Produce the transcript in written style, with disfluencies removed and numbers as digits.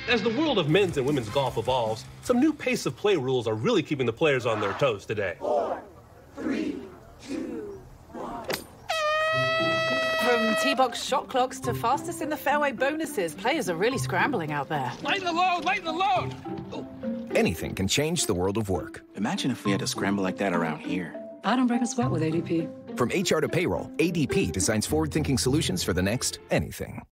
As the world of men's and women's golf evolves, some new pace of play rules are really keeping the players on their toes today. 4, 3, 2, 1. From tee-box shot clocks to fastest in the fairway bonuses, players are really scrambling out there. Lighten the load! Lighten the load! Oh. Anything can change the world of work. Imagine if we had to scramble like that around here. I don't break a sweat with ADP. From HR to payroll, ADP designs forward-thinking solutions for the next anything.